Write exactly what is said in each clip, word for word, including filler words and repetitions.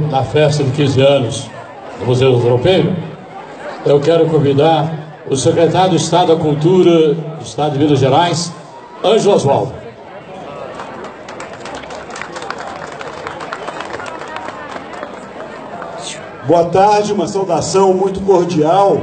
da festa de quinze anos do Museu do Tropeiro, eu quero convidar o secretário do Estado da Cultura do Estado de Minas Gerais, Ângelo Osvaldo. Boa tarde, uma saudação muito cordial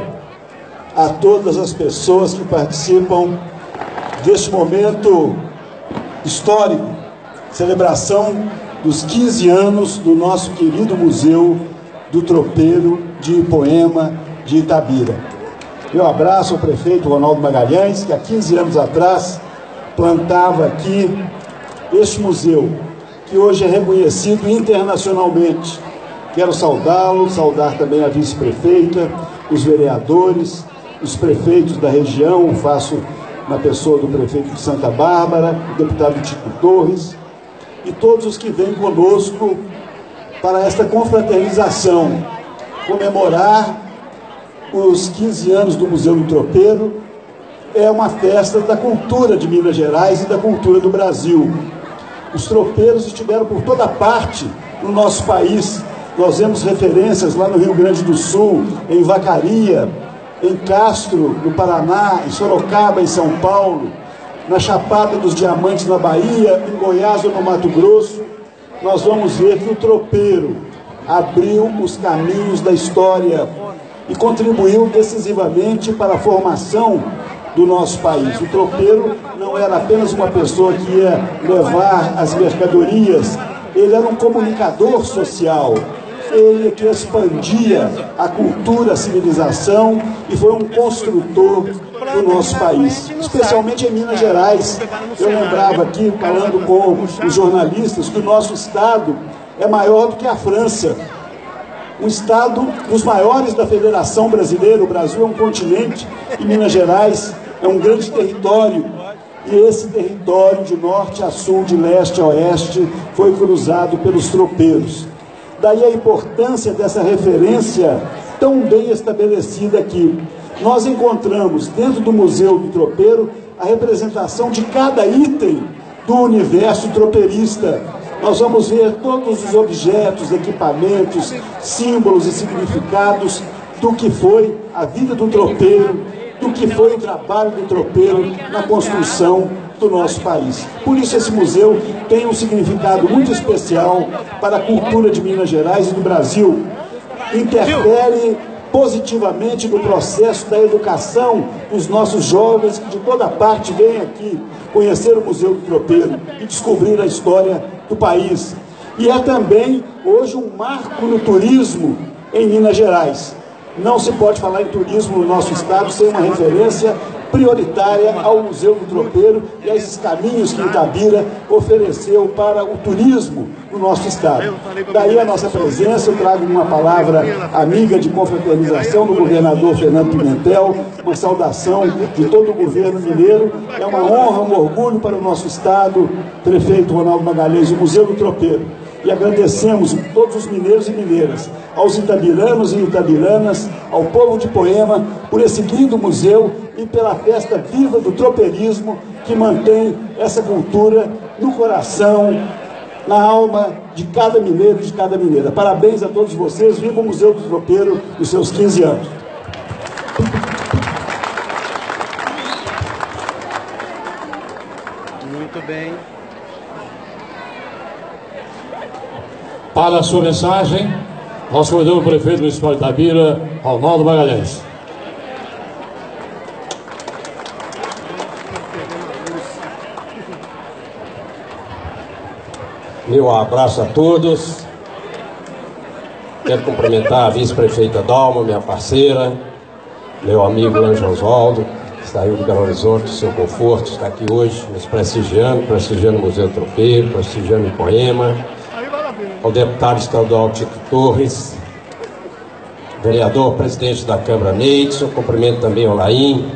a todas as pessoas que participam deste momento histórico, celebração dos quinze anos do nosso querido Museu do Tropeiro de Ipoema de Itabira. Eu abraço o prefeito Ronaldo Magalhães, que há quinze anos atrás plantava aqui este museu, que hoje é reconhecido internacionalmente. Quero saudá-lo, saudar também a vice-prefeita, os vereadores, os prefeitos da região, faço na pessoa do prefeito de Santa Bárbara, o deputado Tico Torres, e todos os que vêm conosco para esta confraternização, comemorar os quinze anos do Museu do Tropeiro. É uma festa da cultura de Minas Gerais e da cultura do Brasil. Os tropeiros estiveram por toda parte no nosso país. Nós vemos referências lá no Rio Grande do Sul, em Vacaria, em Castro, no Paraná, em Sorocaba, em São Paulo, na Chapada dos Diamantes, na Bahia, em Goiás ou no Mato Grosso. Nós vamos ver que o tropeiro abriu os caminhos da história e contribuiu decisivamente para a formação do nosso país. O tropeiro não era apenas uma pessoa que ia levar as mercadorias, ele era um comunicador social. Ele que expandia a cultura, a civilização e foi um construtor do nosso país, especialmente em Minas Gerais. Eu lembrava aqui, falando com os jornalistas, que o nosso estado é maior do que a França. Um estado dos maiores da Federação Brasileira. O Brasil é um continente e Minas Gerais é um grande território. E esse território, de norte a sul, de leste a oeste, foi cruzado pelos tropeiros. Daí a importância dessa referência tão bem estabelecida aqui. Nós encontramos dentro do Museu do Tropeiro a representação de cada item do universo tropeirista. Nós vamos ver todos os objetos, equipamentos, símbolos e significados do que foi a vida do tropeiro, do que foi o trabalho do tropeiro na construção do nosso país. Por isso esse museu tem um significado muito especial para a cultura de Minas Gerais e do Brasil. Interfere positivamente no processo da educação dos nossos jovens que de toda parte vêm aqui conhecer o Museu do Tropeiro e descobrir a história do país. E é também hoje um marco no turismo em Minas Gerais. Não se pode falar em turismo no nosso estado sem uma referência prioritária ao Museu do Tropeiro e a esses caminhos que Itabira ofereceu para o turismo no nosso estado. Daí a nossa presença, eu trago uma palavra amiga de confraternização do governador Fernando Pimentel, uma saudação de todo o governo mineiro. É uma honra, um orgulho para o nosso estado, prefeito Ronaldo Magalhães, o Museu do Tropeiro. E agradecemos todos os mineiros e mineiras, aos itabiranos e itabiranas, ao povo de Ipoema, por esse lindo museu e pela festa viva do tropeirismo que mantém essa cultura no coração, na alma de cada mineiro e de cada mineira. Parabéns a todos vocês, viva o Museu do Tropeiro nos seus quinze anos. Muito bem. Para a sua mensagem, nós convidamos o prefeito municipal de Itabira, Ronaldo Magalhães. Meu abraço a todos. Quero cumprimentar a vice-prefeita Dalma, minha parceira, meu amigo Ângelo Osvaldo, que saiu de Belo Horizonte, do seu conforto, está aqui hoje nos prestigiando, prestigiando o Museu do Tropeiro, prestigiando Ipoema. Ao deputado estadual Tico Torres, vereador, presidente da Câmara Neidson, cumprimento também ao Laim.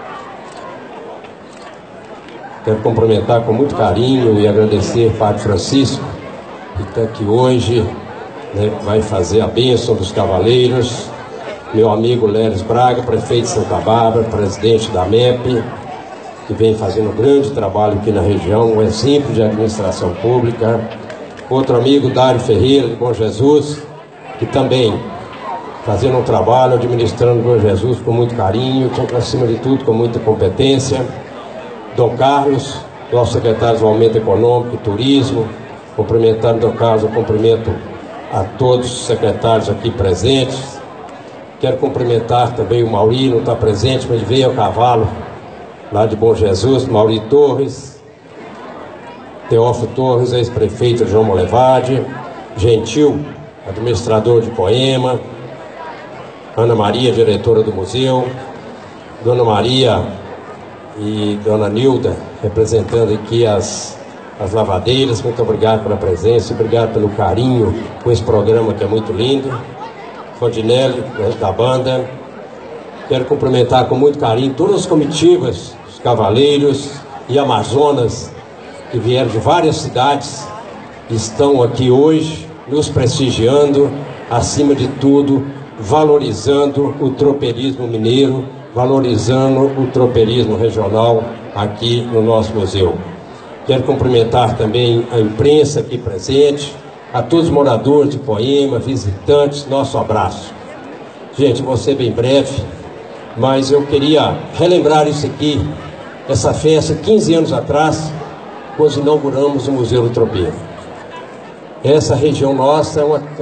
Quero cumprimentar com muito carinho e agradecer ao Padre Francisco, que está aqui hoje, né, vai fazer a bênção dos cavaleiros. Meu amigo Leles Braga, prefeito de Santa Bárbara, presidente da M E P, que vem fazendo um grande trabalho aqui na região, um exemplo de administração pública. Outro amigo, Dário Ferreira, de Bom Jesus, que também fazendo um trabalho, administrando o Bom Jesus com muito carinho, com, acima de tudo com muita competência. Dom Carlos, nosso secretário de Desenvolvimento Econômico e Turismo, cumprimentando Dom Carlos, eu cumprimento a todos os secretários aqui presentes. Quero cumprimentar também o Mauri, não está presente, mas veio a cavalo lá de Bom Jesus, Mauri Torres, Teófilo Torres, ex-prefeito de João Molevade, Gentil, administrador de Poema, Ana Maria, diretora do museu, Dona Maria e Dona Nilda, representando aqui as, as lavadeiras. Muito obrigado pela presença, obrigado pelo carinho com esse programa que é muito lindo. Fondinelli, né, da banda. Quero cumprimentar com muito carinho todas as comitivas, os cavaleiros e amazonas que vieram de várias cidades, estão aqui hoje nos prestigiando, acima de tudo, valorizando o tropeirismo mineiro, valorizando o tropeirismo regional aqui no nosso museu. Quero cumprimentar também a imprensa aqui presente, a todos os moradores de Poema, visitantes, nosso abraço. Gente, vou ser bem breve, mas eu queria relembrar isso aqui, essa festa, quinze anos atrás, quando inauguramos o Museu do Tropeiro. Essa região nossa é uma